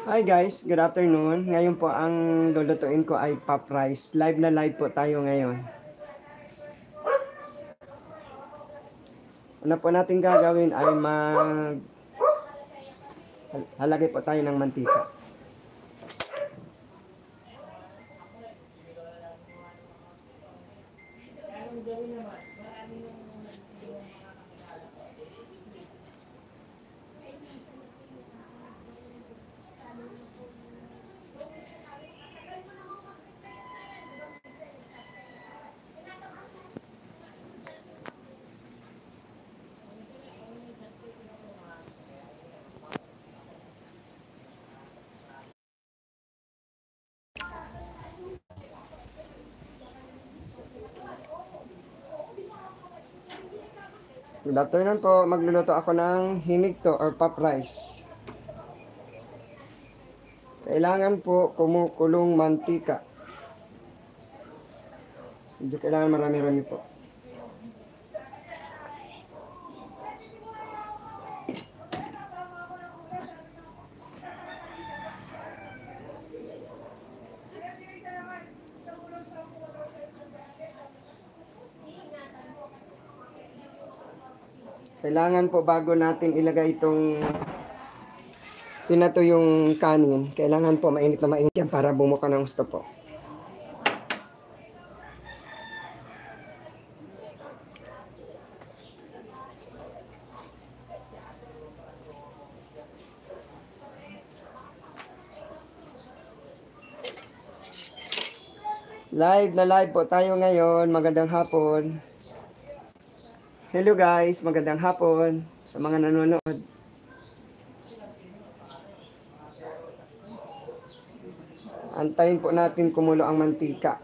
Hi guys, good afternoon. Ngayon po ang lulutuin ko ay pop rice. Live na live po tayo ngayon. Una po natin gagawin ay halagay po tayo ng mantika. Good afternoon po, magluluto ako ng hinigto or pop rice. Kailangan po kumukulong mantika. Medyo kailangan marami-rami po. Kailangan po bago natin ilagay itong pinato yung kanin, kailangan po mainit na mainit yan para bumuka ng gusto po. Live na live po tayo ngayon. Magandang hapon. Hello guys, magandang hapon sa mga nanonood. Antayin po natin kumulo ang mantika.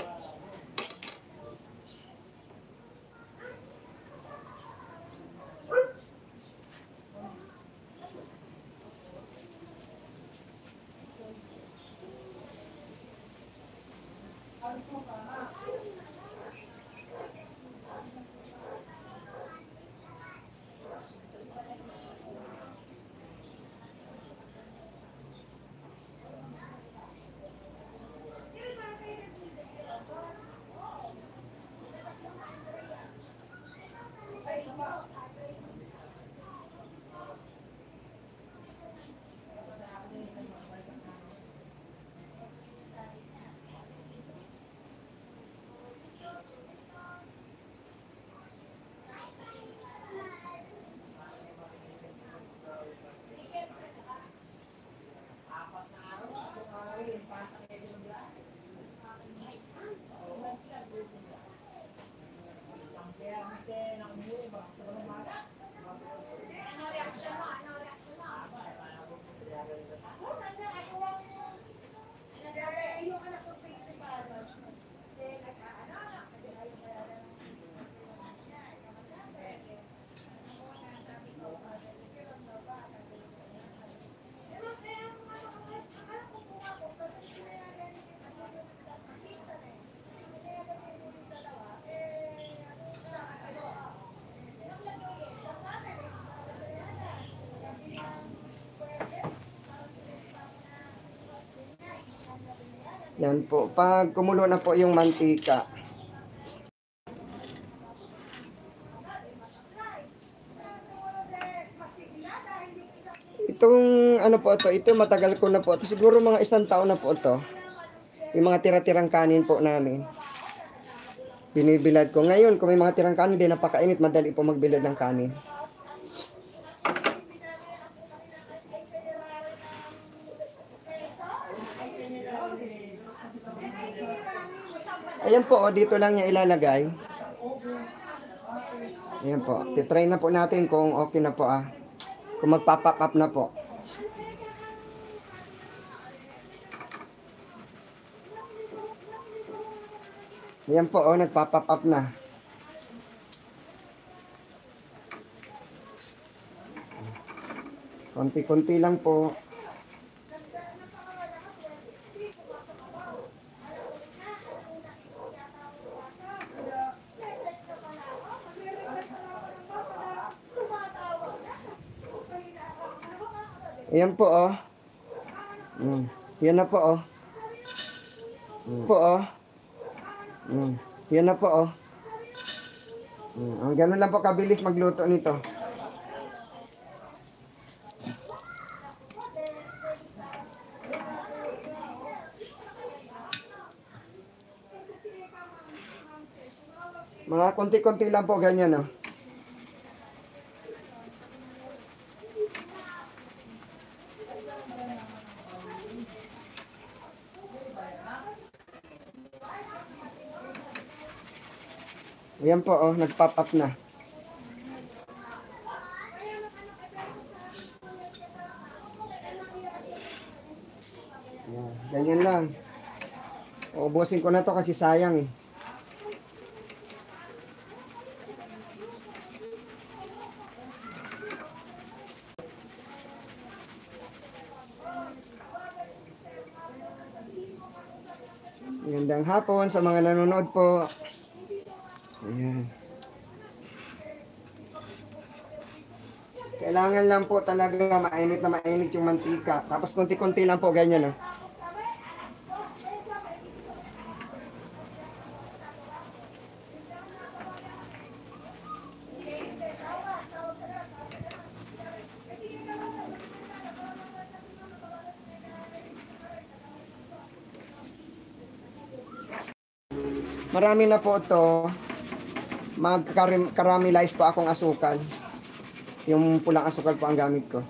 Yan po, pag kumulo na po yung mantika, itong ano po ito matagal ko na po ito, siguro mga 1 taon na po ito. Yung mga tira-tirang kanin po namin, binibilad ko. Ngayon, kung may mga tirang kanin, din napakainit, madali po magbilad ng kanin. Ayan po, dito lang niya ilalagay. Ayan po, titry na po natin kung okay na po kung magpa-pop up na po. Ayan po, nagpa-pop up na. Konti-konti lang po. Ayan po, Mm. Yan na po, oh. Po, oh. Yan na po, oh. Ang ganun lang po kabilis magluto nito. Mga konti-konti lang po ganyan, oh. Ayan po, oh, nag-pop up na. Ayan, ganyan lang. Uubusin ko na to kasi sayang eh. Magandang hapon sa mga nanonood po. Ayan. Kailangan lang po talaga mainit na mainit yung mantika. Tapos konti-konti lang po ganyan, oh. Marami na po ito. Mag-caramelize po akong asukal. Yung pulang asukal po ang gamit ko.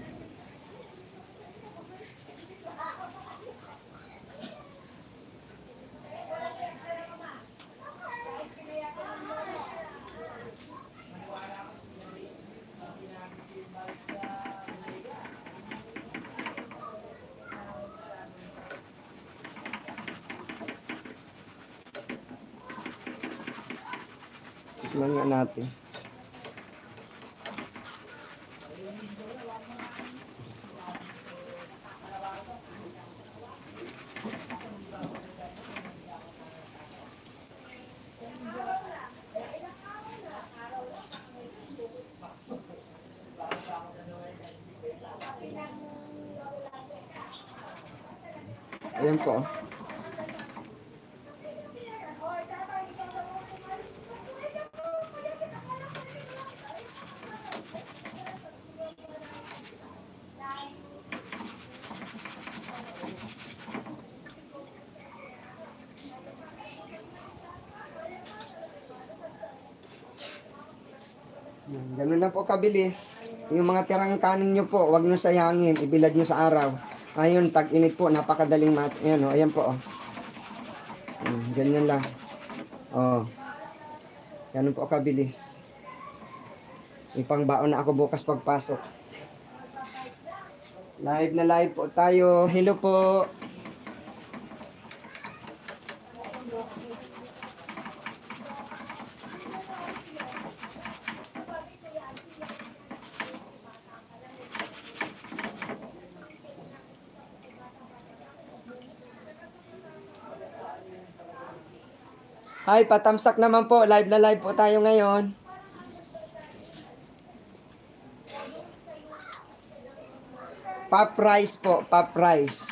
Tikman nga natin. Ayan po. Ganun lang po kabilis. Yung mga tirang kanin nyo po, wag nyo sayangin. Ibilad nyo sa araw. Ayun, tag-init po. Napakadaling ayan, oh, ayan po. Oh. Ganyan lang. Oh. Ganun po kabilis. Ipangbaon na ako bukas pagpasok. Live na live po tayo. Hello po. Hi, patamsak naman po. Live na live po tayo ngayon. Pop rice po, pop rice.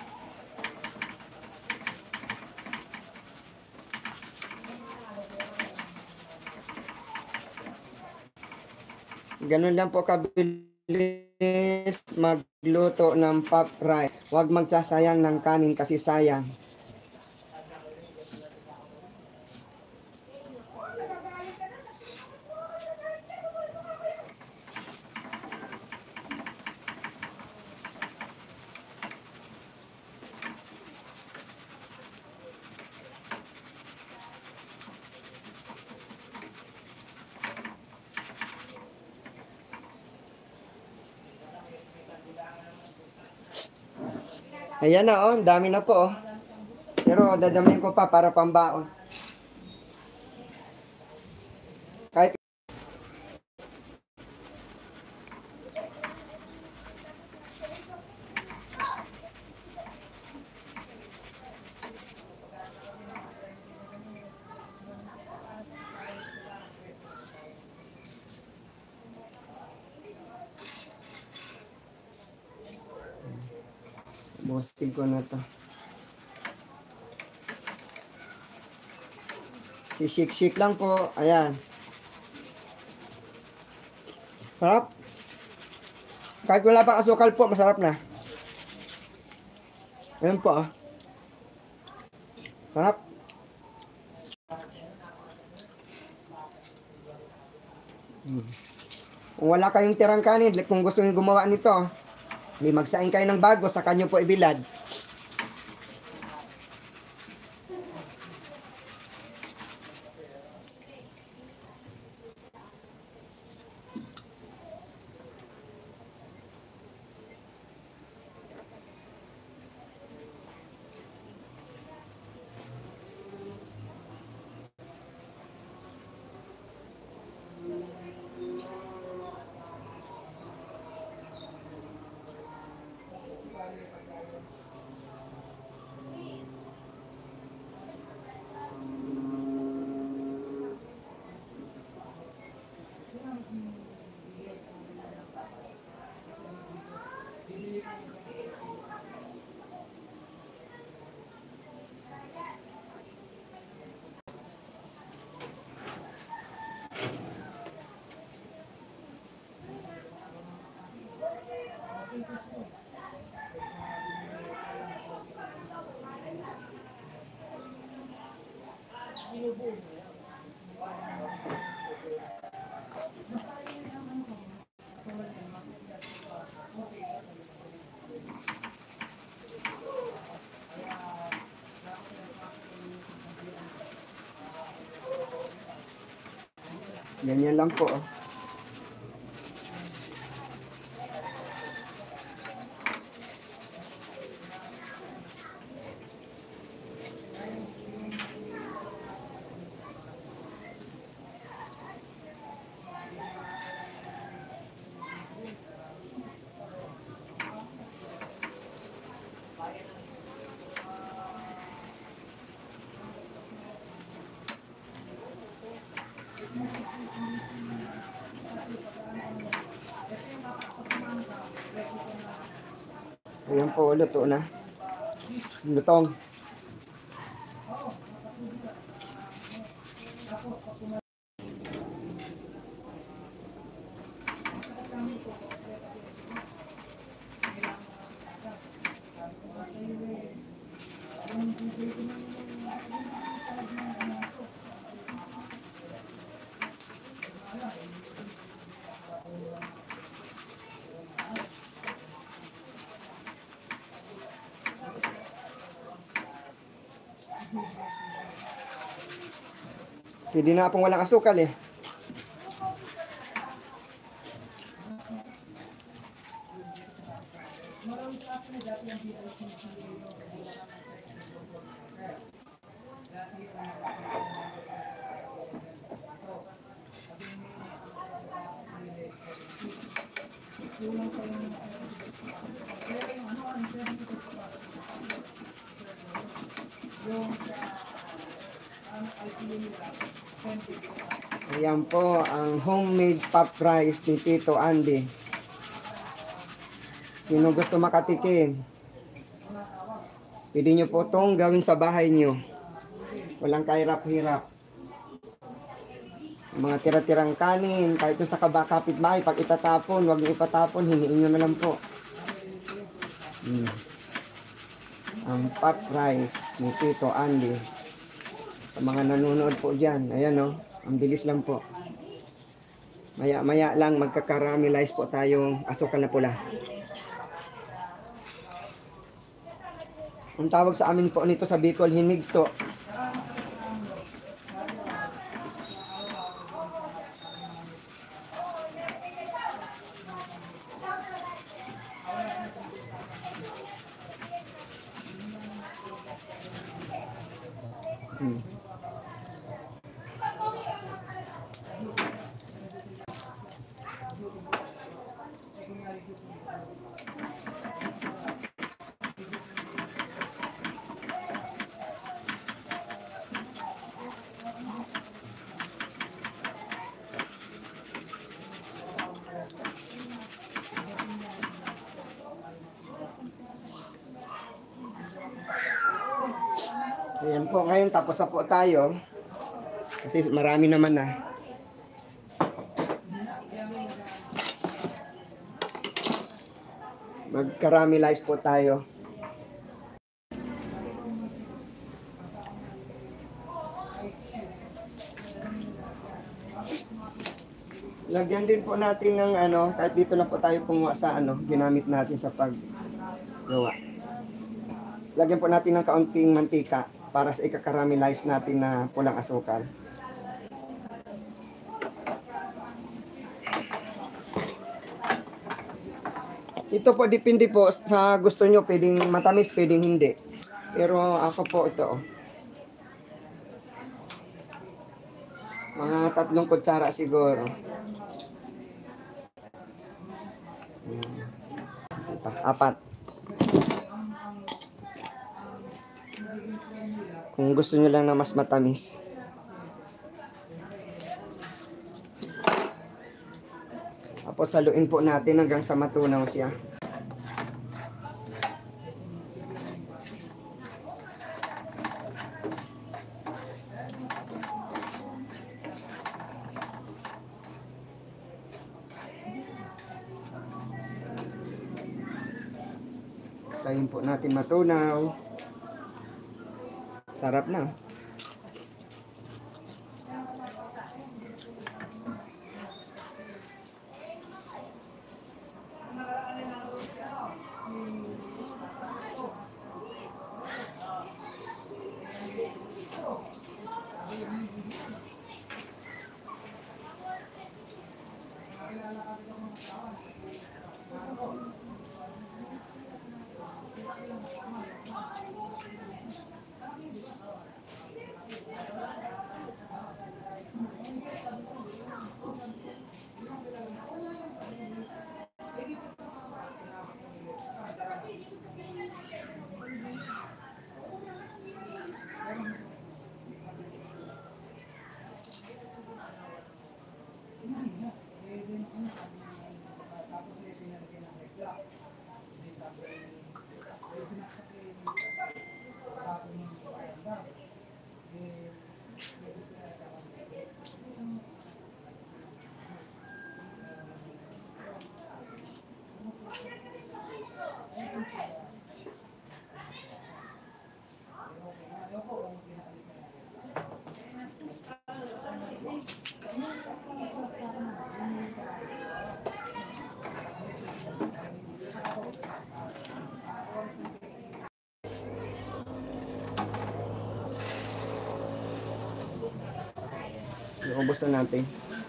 Ganun lang po kabilis magluto ng pop rice. Huwag magsasayang ng kanin kasi sayang. Ayan na, oh, dami na po, oh. Pero dadamayin ko pa para pambaon. Kahit Busin ko na to. Sisik-sik lang po. Ayan. Sarap. Kahit wala pang asukal po, masarap na. Ayan po, ah. Sarap. Kung wala kayong tirang kanin, kung gusto niyo gumawa nito, hindi magsaing kayo ng bago, sa kanyo po ibilad. Ganyan lang po, oh. Ayan po, luto na. Lutong. Pwede na pong walang asukal eh. Ayan po ang homemade pop rice ni Tito Andy. Sino gusto makatikim? Pwede nyo po itong gawin sa bahay nyo. Walang kahirap-hirap. Mga tira-tirang kanin, kahit ito sa kapitbahay, pag itatapon, huwag nyo ipatapon, hiniin nyo na lang po. Ang pop rice ni Tito Andy. Sa mga nanonood po dyan, ayan o. Ang bilis lang po. Maya-maya lang magkakaramelize po tayong asukal na pula. Ang tawag sa amin po nito sa Bicol, hinigto. Ayan po, ngayon tapos na po tayo. Kasi marami naman na. Mag-caramelize po tayo. Lagyan din po natin ng ano, kahit dito na po tayo kumuha sa ano, ginamit natin sa paggawa. Lagyan po natin ng kaunting mantika para sa ika-caramelize natin na pulang asukal. Ito po, depende po sa gusto nyo, pwedeng matamis, pwedeng hindi. Pero ako po ito, mga 3 kutsara siguro. Ito, 4. Kung gusto nyo lang na mas matamis. Tapos saluin po natin hanggang sa matunaw siya. Tayin po natin matunaw. Sarap na. Ubos na natin.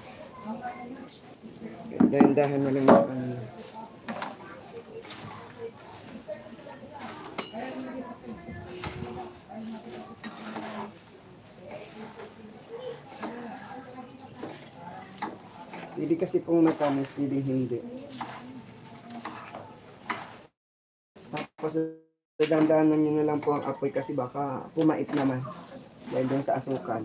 Dahan-dahan na lang yung kanina. Hindi kasi pong matamis, hindi hindi. Tapos dahan-dahanan nyo na lang po ang apoy kasi baka pumait naman dahil doon sa asukal.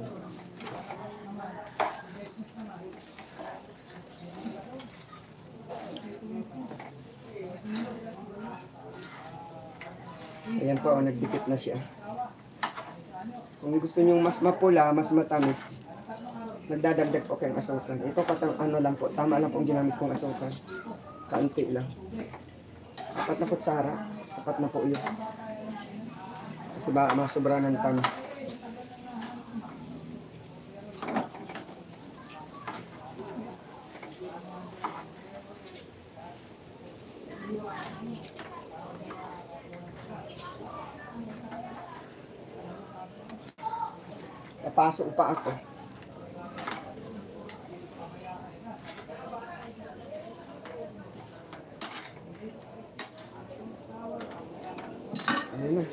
Ayan po, nagdikit na siya. Kung gusto nyo mas mapula, mas matamis, nagdadagdag po kayong asukal. Ito patang ano lang po, tama lang po ang ginamit kong asukal. Kaunti lang. 4 na kutsara, sapat na po yun. Kasi baka masubra ng tamis. Napasok pa ako. Ano na.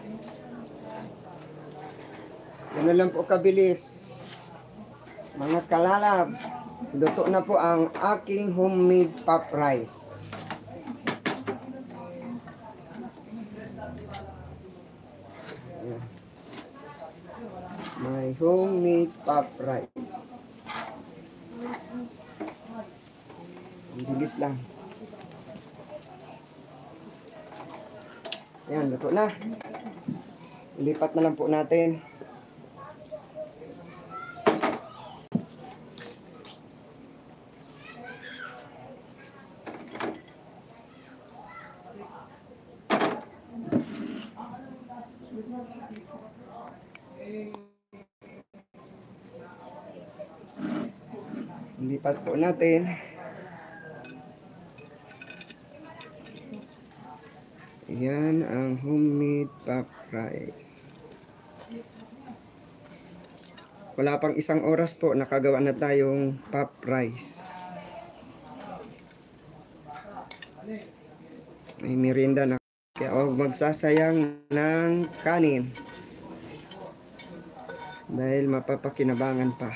Ano lang po kabilis. Mga kalalab. Luto na po ang aking homemade pop rice. Ayan. My homemade pop rice. Ang bilis lang. Ayan, luto na. Ilipat na lang po natin. Ilipat po natin. Yan ang homemade pop rice. Wala pang isang oras po, nakagawa na tayong pop rice. May merienda na. Kaya huwag magsasayang ng kanin. Dahil mapapakinabangan pa.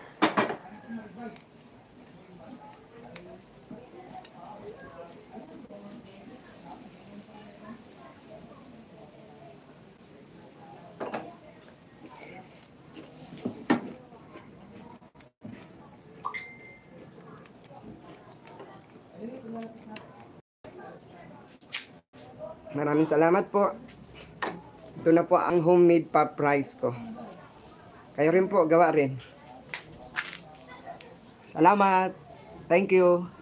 Maraming salamat po. Ito na po ang homemade pop rice ko. Kayo rin po, gawa rin. Salamat. Thank you.